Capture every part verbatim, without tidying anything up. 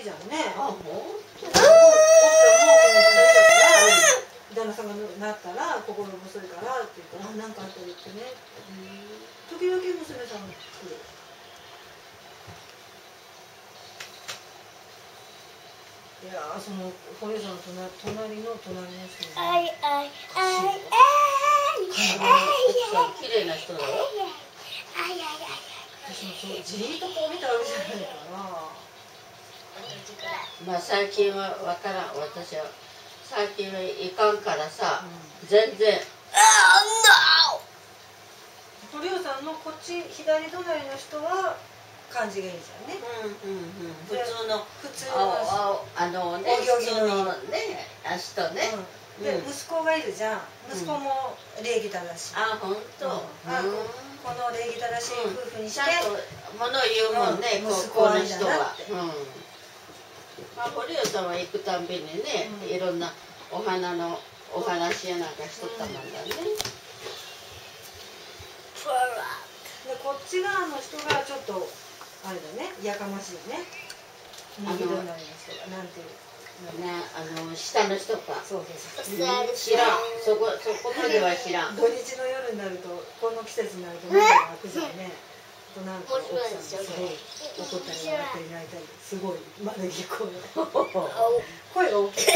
じゃんね。 あ、ほんと。 奥さんもこの時代だから旦那さんがなったら心細いからって言ったら、あ、なんかあったりってね。時々娘さんが来る。いやー、その堀江さんの隣隣の隣の人に、 あいあいあいあい綺麗な人だよ。 私もそうじーっとこう見たわけじゃないから。 まあ最近はわからん、私は最近はいかんからさ、うん、全然。 堀尾さんのこっち左隣の人は感じがいいじゃんね。 うんうんうん。普通の普通のあのね、普通のね足とね。 で息子がいるじゃん。息子も礼儀正しい。 あ、本当。 この礼儀正しい夫婦にして。 もの言うもんね、この人は。まあ堀尾さんは行くたんびにね、いろんなお花のお話やなんかしとったもんだね。 でこっち側の人がちょっとあれだね、やかましいね。右隣の人がなんていうね、あの下の人か。 そうそうそう。 知らん。そこそこまでは知らん。 土日の夜になるとこの季節になると喉が開くじゃんね。となんか奥さんすごい怒ったり笑ったり泣いたりすごい丸着声。声が大きい。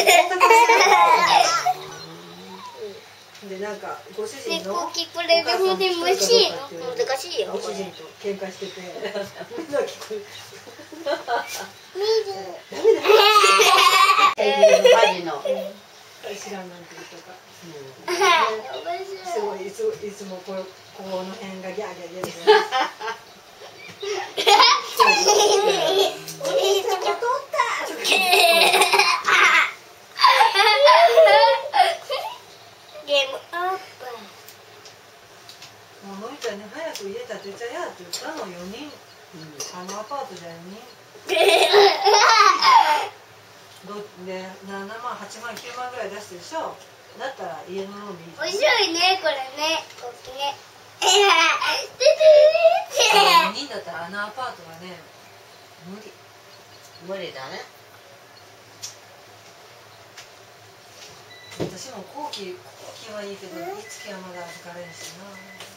でなんかご主人のお母さんと難しいよ。ご主人と喧嘩しててみんな聞こえる。ダメだ。 マジの。 知らんなんていうとか。すごいいついつもこここの辺がギャーギャーギャーギャー。お兄ちゃんが取った。 ゲームオープン。もうのりちゃんに早く家建てちゃやって言ったのよにん。あのアパートじゃよにん。どでななまんはちまんきゅうまんぐらい出してるでしょ。だったら家のローンでいい。 面白いねこれね。こっちね。 よにんだったらあのアパートはね無理。 無理だね。 私も後期後期はいいけどいつきはまだ預かれんしな。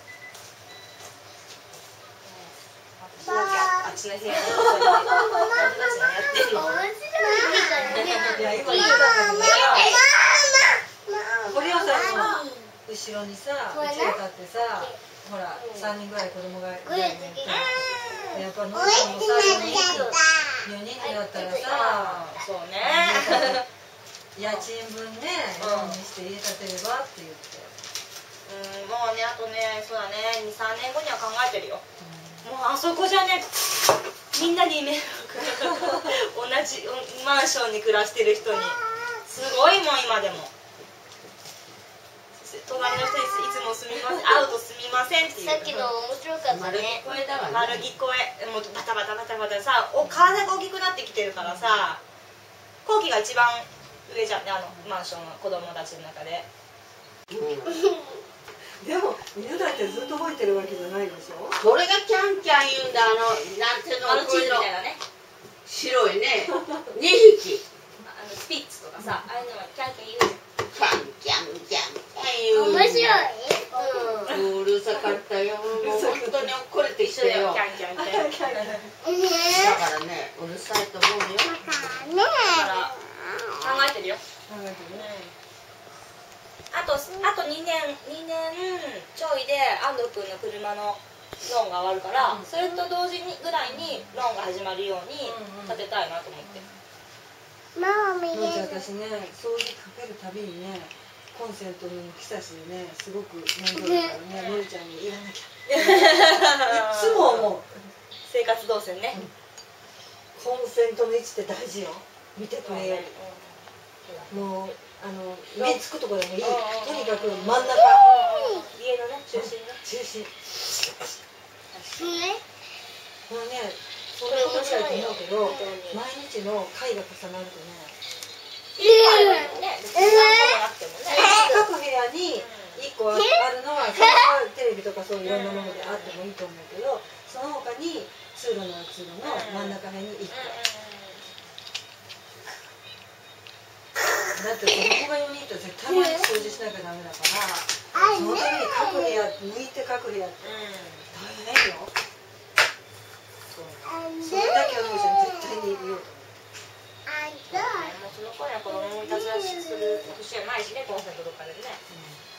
あっちの部屋で私たちがやってるの。 面白いみたいね。 いや今言ってたんだけどさ、堀尾さんの後ろにさうちが立ってさ、ほらさんにんぐらい子供がいるね。やっぱのりちゃんも最後によにんになったらさ、 そうね。 家賃分ねローンにして家建てればって言って。 うん、もうねあとねそうだねにさんねんごには考えてるよ。もうあそこじゃねみんなに迷惑同じマンションに暮らしてる人にすごいもん今でも隣の人にいつもすみません会うとすみませんっていうさっきの面白かったね。 丸聞こえだわね。 丸聞こえもうバタバタバタバタさお体が大きくなってきてるからさ後期が一番上じゃんねあのマンションは子供たちの中で。 でも犬だってずっと吠えてるわけじゃないでしょ。 これがキャンキャン言うんだ。あのなんていうの、 あのチーズみたいなね白いねにひきあのスピッツとかさああいうのはキャンキャン言うキャンキャンキャンキャン言う。 面白い。 うるさかったよ。もう本当に怒れてきてよ。 キャンキャンってだかだからねうるさいと思うよ。 ら考えてるよ。 考えてるね。 あと、あとにねん、にねんちょいで安藤君の車のローンが終わるから、うん、それと同時にぐらいにローンが始まるように建てたいなと思って。 ママ見れる。 私ね、掃除かけるたびにね、コンセントの抜き差しでね、すごく面倒だからね、のりちゃんにいらなきゃ。いつも思う。 生活動線ね、 うん。コンセントの位置って大事よ。見てくれよ。うん、もう。あの目つくところでもいい。とにかく真ん中。 家のね中心ね。 中心。 ね。 これね、そんなことしたいと思うけど、毎日の回が重なるとね。各部屋に一個あるのは、それはテレビとかそういういろんなものであってもいいと思うけど、その他に通路の通路の真ん中辺に一個。 だって子供がよにんいたら絶対毎日掃除しなきゃダメだからそのために各部屋抜いて各部屋って大変よ。それだけはのぶちゃん絶対に言おうと思う。 もうその子には子供もいたずらする年じゃないしね、コンセントとかでね。